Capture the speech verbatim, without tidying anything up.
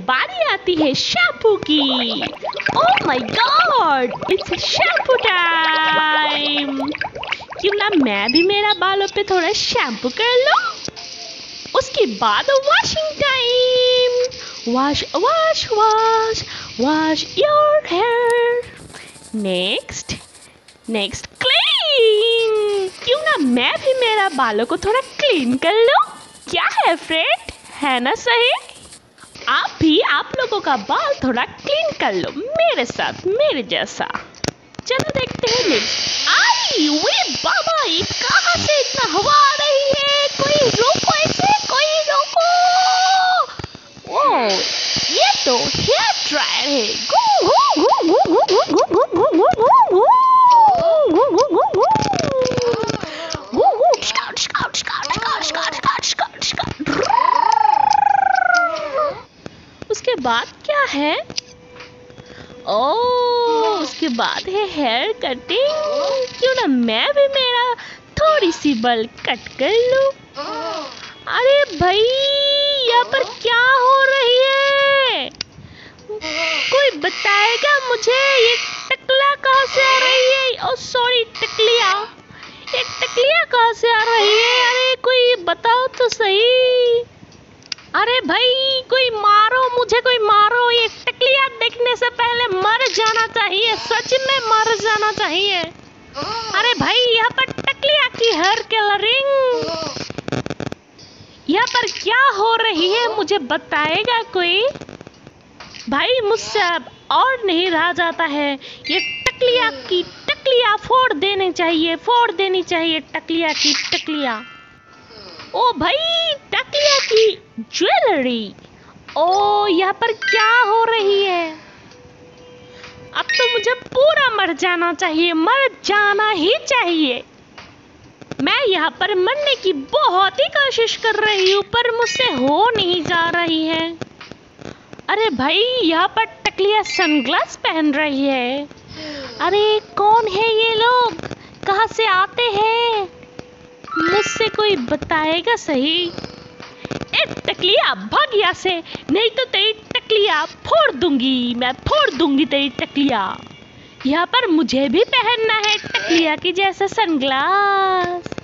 बारी आती है शैम्पू की। Oh my god, it's shampoo time. क्यों ना मैं भी मेरा बालों पे थोड़ा शैम्पू कर लूं। उसके बाद washing time. Wash wash wash wash your hair. Next next clean. क्यों ना मैं भी मेरा बालों को थोड़ा क्लीन कर लूं। क्या है फ्रेंड, है ना सही? आप भी आप लोगों का बाल थोड़ा क्लीन कर लो मेरे साथ, मेरे जैसा। चलो देखते हैं नेक्स्ट। आई वे बाबा, ये कहाँ से इतना हवा आ रही है? कोई रोको इसे, कोई रोको। ओह, ये तो हेयर ड्रायर है। गू गू गू गू गू गू गू गू गू गू गू गू गू गू गू गू गू गू स्काउट स्काउट स्काउट स्काउट स्काउट स्काउट स्काउट। उसके बाद क्या है? ओह, उसके बाद है हेयर कटिंग। क्यों ना मैं भी मेरा थोड़ी सी बाल कट कर लूं। अरे भाई, यहाँ पर क्या हो रही है? कोई बताएगा मुझे ये टकला कहाँ से आ रही है? ओह सॉरी, टकलिया। ये टकलिया कहाँ से आ रही है? अरे कोई बताओ तो सही। अरे भाई, कोई मारो मुझे, कोई मारो। ये टकलिया देखने से पहले मर जाना चाहिए, सच में मर जाना चाहिए। अरे भाई, यहाँ पर टकलिया की हेयर कलरिंग, यहाँ पर क्या हो रही है मुझे बताएगा कोई? भाई मुझसे अब और नहीं रहा जाता है। ये टकलिया की टकलिया फोड़ देनी चाहिए, फोड़ देनी चाहिए टकलिया की टकलिया। ओ भाई, टकलिया की ज्वेलरी। ओ, यहाँ पर क्या हो रही है? अब तो मुझे पूरा मर जाना चाहिए, मर जाना ही चाहिए। मैं यहाँ पर मरने की बहुत ही कोशिश कर रही हूँ, पर मुझसे हो नहीं जा रही है। अरे भाई, यहाँ पर टकलिया सनग्लास पहन रही है। अरे कौन है ये लोग, कहाँ से आते हैं? मुझसे कोई बताएगा सही? ए टकलिया, भाग यहाँ से, नहीं तो तेरी टकलिया फोड़ दूंगी, मैं फोड़ दूंगी तेरी टकलिया। यहाँ पर मुझे भी पहनना है टकलिया की जैसा सनग्लास।